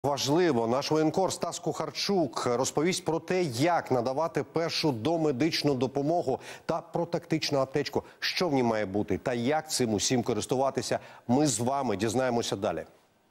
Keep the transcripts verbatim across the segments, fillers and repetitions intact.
Важливо, наш воєнкор Стас Кухарчук розповість про те, як надавати першу домедичну допомогу та про тактичну аптечку, що в ній має бути та як цим усім користуватися. Ми з вами дізнаємося далі.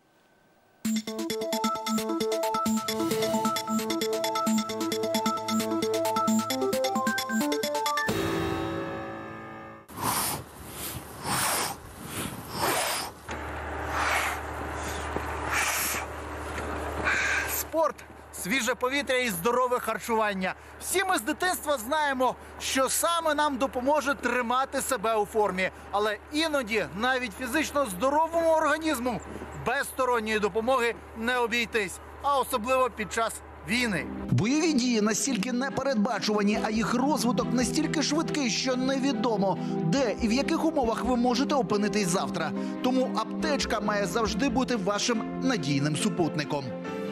Спорт, свіже повітря і здорове харчування. Всі ми з дитинства знаємо, що саме нам допоможе тримати себе у формі. Але іноді навіть фізично здоровому організму без сторонньої допомоги не обійтись. А особливо під час війни. Бойові дії настільки непередбачувані, а їх розвиток настільки швидкий, що невідомо, де і в яких умовах ви можете опинитись завтра. Тому аптечка має завжди бути вашим надійним супутником.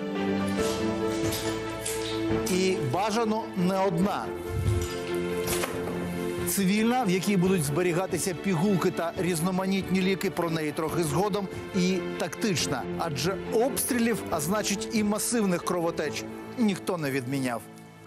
І бажано не одна. Цивільна, в якій будуть зберігатися пігулки та різноманітні ліки, про неї трохи згодом. І тактична, адже обстрілів, а значить і масивних кровотеч, ніхто не відміняв.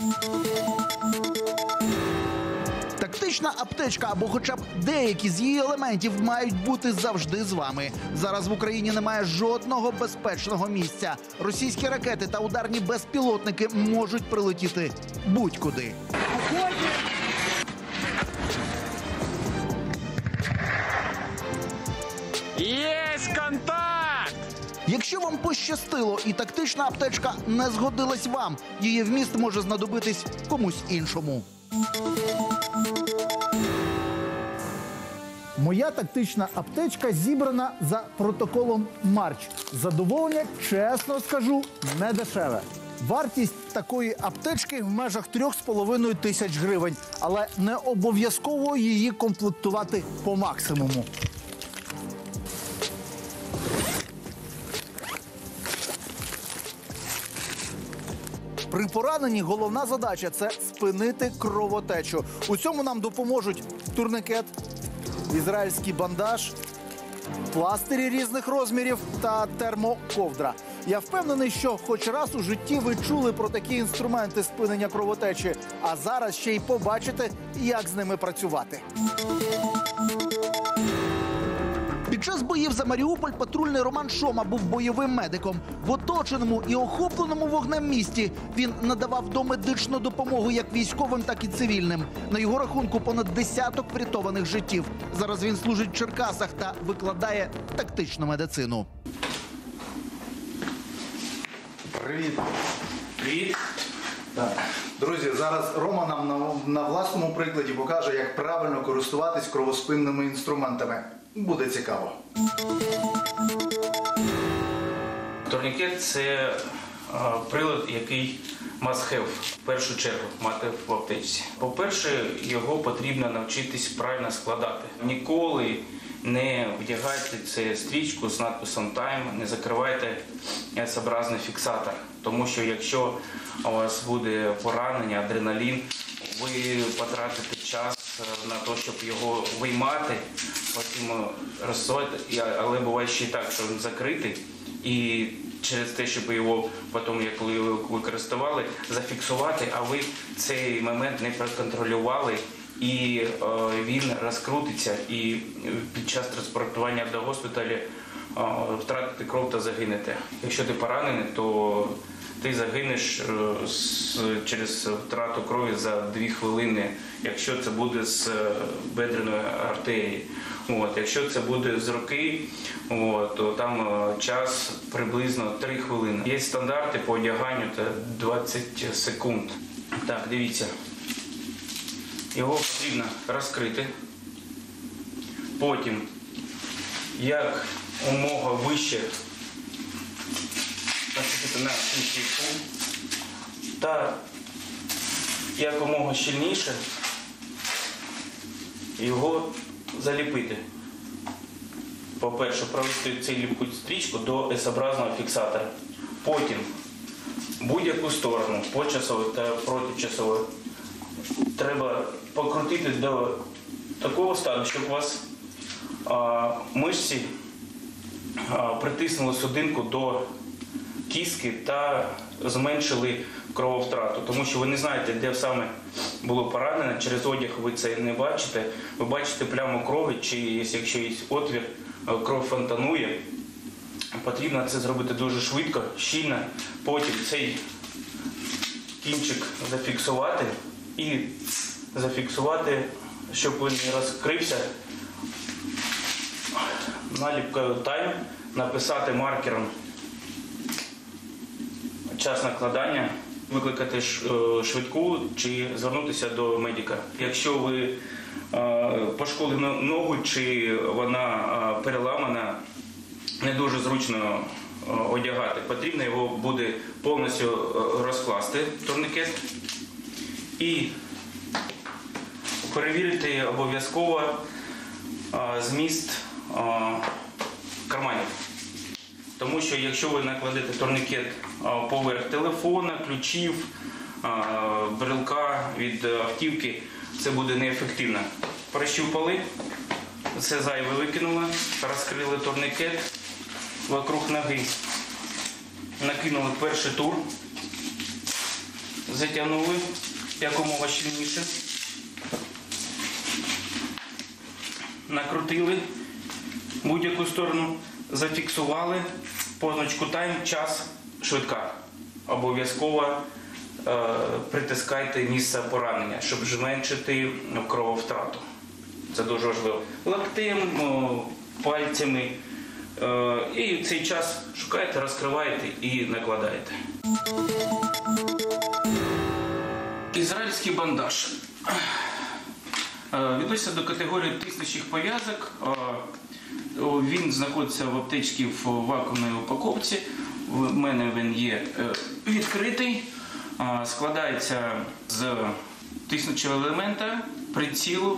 Тактична аптечка або хоча б деякі з її елементів мають бути завжди з вами. Зараз в Україні немає жодного безпечного місця. Російські ракети та ударні безпілотники можуть прилетіти будь-куди. Єсть контакт! Якщо вам пощастило і тактична аптечка не згодилась вам, її вміст може знадобитись комусь іншому. Моя тактична аптечка зібрана за протоколом Марч. Задоволення, чесно скажу, не дешеве. Вартість такої аптечки в межах трьох з половиною тисяч гривень, але не обов'язково її комплектувати по максимуму. При пораненні головна задача – це спинити кровотечу. У цьому нам допоможуть турникет, ізраїльський бандаж, пластирі різних розмірів та термоковдра. Я впевнений, що хоч раз у житті ви чули про такі інструменти спинення кровотечі, а зараз ще й побачите, як з ними працювати. Під час боїв за Маріуполь патрульний Роман Шома був бойовим медиком. В оточеному і охопленому вогнем місті він надавав домедичну допомогу як військовим, так і цивільним. На його рахунку понад десяток врятованих життів. Зараз він служить в Черкасах та викладає тактичну медицину. Привіт. Привіт. Так. Друзі, зараз Рома нам на, на власному прикладі покаже, як правильно користуватись кровоспинними інструментами. Буде цікаво. Турнікет – це а, прилад, який must have, в першу чергу, мати в аптечці. По-перше, його потрібно навчитись правильно складати. Ніколи не вдягайте цю стрічку з надписом «Time», не закривайте S-образний фіксатор. Тому що якщо у вас буде поранення, адреналін, ви потратите час на те, щоб його виймати, потім розсувати, але буває ще так, що він закритий, і через те, щоб його потім, як ви використовували, зафіксувати, а ви цей момент не проконтролювали, і е, він розкрутиться, і під час транспортування до госпіталю е, втратите кров та загинете. Якщо ти поранений, то ти загинеш через втрату крові за дві хвилини, якщо це буде з бедреної артерії. От, якщо це буде з руки, от, то там час приблизно три хвилини. Є стандарти по одяганню – це двадцять секунд. Так, дивіться. Його потрібно розкрити. Потім, як умога вище, на кінцівку та якомога щільніше його заліпити. По-перше, провести цю ліпку стрічку до S-образного фіксатора. Потім будь-яку сторону, почасову та протичасову, треба покрутити до такого стану, щоб у вас а, мишці а, притиснули судинку до кістки та зменшили крововтрату. Тому що ви не знаєте, де саме було поранено, через одяг ви це не бачите. Ви бачите пляму крові, чи якщо є отвір, кров фонтанує. Потрібно це зробити дуже швидко, щільно, потім цей кінчик зафіксувати і зафіксувати, щоб він не розкрився, наліпкою тайм, написати маркером час накладання, викликати швидку чи звернутися до медика. Якщо ви пошкодили ногу чи вона переламана, не дуже зручно одягати. Потрібно його буде повністю розкласти, турнікет, і перевірити обов'язково зміст карманів. Тому що якщо ви накладете турнікет поверх телефона, ключів, брелка від автівки, це буде неефективно. Прощупали, все зайве викинули, розкрили турнікет вокруг ноги, накинули перший тур, затягнули якомога щільніше, накрутили в будь-яку сторону, зафіксували позначку тайм, час, швидка. Обов'язково е, притискайте місце поранення, щоб зменшити крововтрату. Це дуже важливо. Локтем, пальцями. Е, і в цей час шукаєте, розкриваєте і накладаєте. Ізраїльський бандаж. Е, відноситься до категорії тиснучих пов'язок. Е, Він знаходиться в аптечці в вакуумній упаковці. У мене він є відкритий. Складається з тиснучого елемента, прицілу,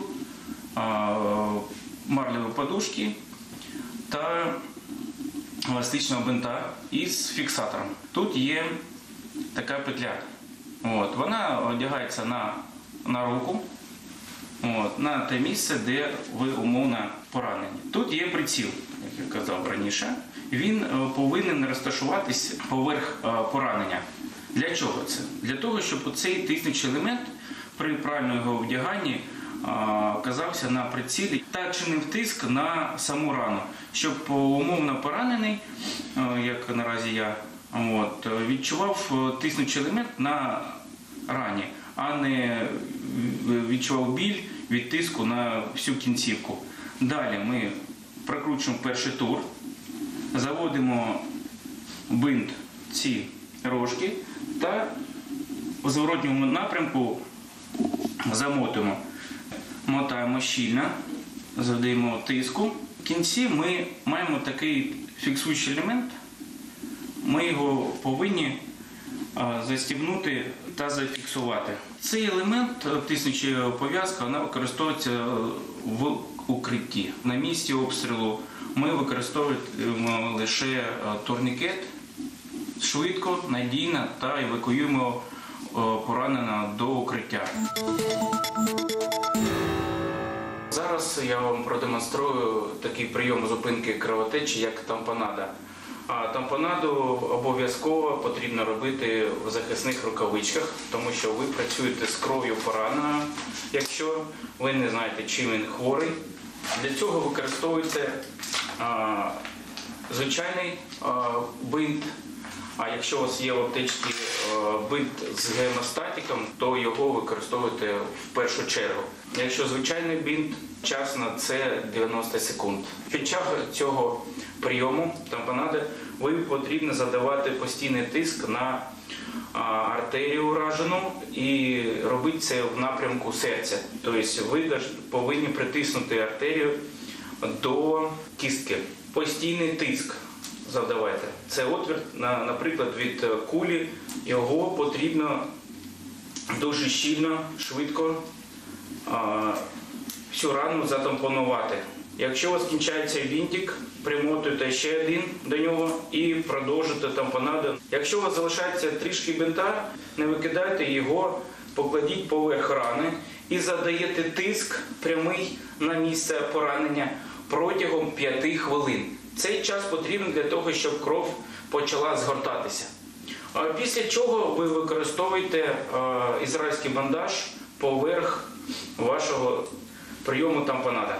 марлевої подушки та еластичного бинта із фіксатором. Тут є така петля. От. Вона одягається на, на руку. От, на те місце, де ви умовно поранені. Тут є приціл, як я казав раніше. Він повинен розташуватись поверх поранення. Для чого це? Для того, щоб цей тиснучий елемент при правильному його вдяганні оказався на прицілі та чинив тиск на саму рану, щоб умовно поранений, як наразі я, от, відчував тиснучий елемент на рані, а не відчував біль від тиску на всю кінцівку. Далі ми прокручуємо перший тур, заводимо бинт ці рожки та в зворотньому напрямку замотуємо. Мотаємо щільно, задаємо тиску. В кінці ми маємо такий фіксуючий елемент, ми його повинні застібнути та зафіксувати. Цей елемент, тиснуча пов'язка, вона використовується в укритті. На місці обстрілу ми використовуємо лише турнікет, швидко, надійно та евакуюємо пораненого до укриття. Зараз я вам продемонструю такий прийом зупинки кровотечі, як тампонада. А тампонаду обов'язково потрібно робити в захисних рукавичках, тому що ви працюєте з кров'ю пораненого, якщо ви не знаєте, чим він хворий. Для цього використовуйте а, звичайний а, бинт, а якщо у вас є в аптечці а, бинт з гемостатиком, то його використовуйте в першу чергу. Якщо звичайний бинт, час на це дев'яносто секунд. Під час цього прийому тампонади ви потрібно задавати постійний тиск на а, артерію уражену і робити це в напрямку серця. Тобто ви повинні притиснути артерію до кістки. Постійний тиск завдавайте. Це отвір, на, наприклад, від кулі. Його потрібно дуже щільно, швидко а, всю рану затампонувати. Якщо у вас кінчається вінтик, примотуйте ще один до нього і продовжуйте тампонаду. Якщо у вас залишається трішки бинта, не викидайте його, покладіть поверх рани і задаєте тиск прямий на місце поранення протягом п'яти хвилин. Цей час потрібен для того, щоб кров почала згортатися. А після чого ви використовуєте е, ізраїльський бандаж поверх вашого прийому тампонада.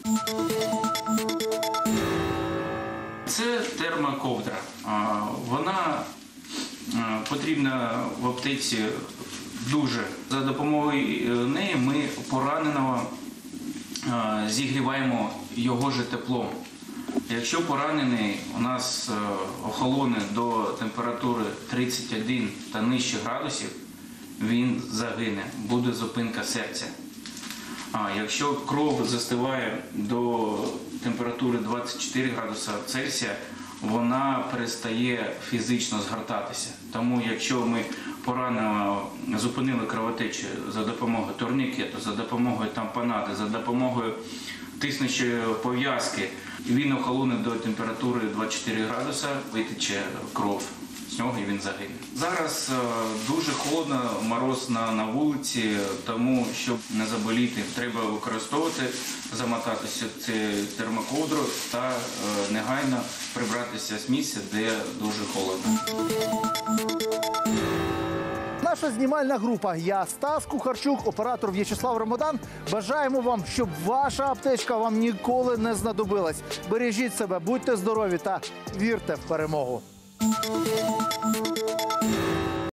Це термоковдра. А, Вона е, потрібна в аптеці дуже. За допомогою неї ми пораненого е, зігріваємо його же теплом. Якщо поранений у нас охолоне до температури тридцять один та нижче градусів, він загине, буде зупинка серця. А якщо кров застиває до температури двадцять чотири градуса Цельсія, вона перестає фізично згортатися. Тому якщо ми поранено зупинили кровотечу за допомогою турнікету, за допомогою тампонади, за допомогою тиснучої пов'язки, він охолоне до температури двадцять чотири градуса, витече кров з нього і він загине. Зараз е, дуже холодно, мороз на, на вулиці, тому щоб не заболіти, треба використовувати, замотатися цю термоковдру та е, негайно прибратися з місця, де дуже холодно. Наша знімальна група, я Стас Кухарчук, оператор В'ячеслав Ромодан. Бажаємо вам, щоб ваша аптечка вам ніколи не знадобилась. Бережіть себе, будьте здорові та вірте в перемогу.